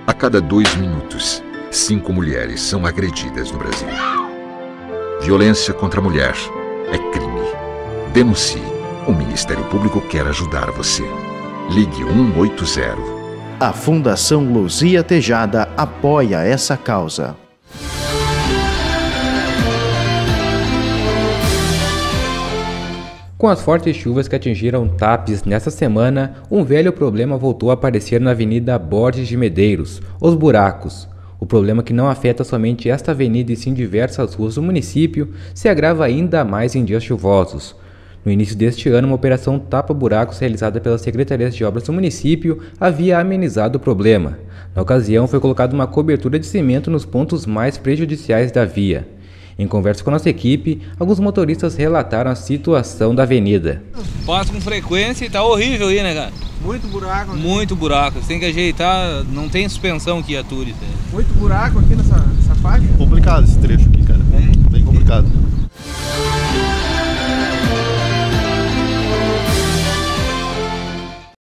A cada 2 minutos, 5 mulheres são agredidas no Brasil. Violência contra a mulher é crime. Denuncie. O Ministério Público quer ajudar você. Ligue 180. A Fundação Luzia Tejada apoia essa causa. Com as fortes chuvas que atingiram Tapes nesta semana, um velho problema voltou a aparecer na Avenida Borges de Medeiros, os buracos. O problema, que não afeta somente esta avenida e sim diversas ruas do município, se agrava ainda mais em dias chuvosos. No início deste ano, uma operação tapa-buracos realizada pelas secretarias de obras do município havia amenizado o problema. Na ocasião, foi colocada uma cobertura de cimento nos pontos mais prejudiciais da via. Em conversa com a nossa equipe, alguns motoristas relataram a situação da avenida. Passa com frequência e tá horrível aí, né, cara? Muito buraco. Muito buraco. Você tem que ajeitar, não tem suspensão que ature. Muito buraco aqui nessa faixa? Complicado esse trecho aqui, cara.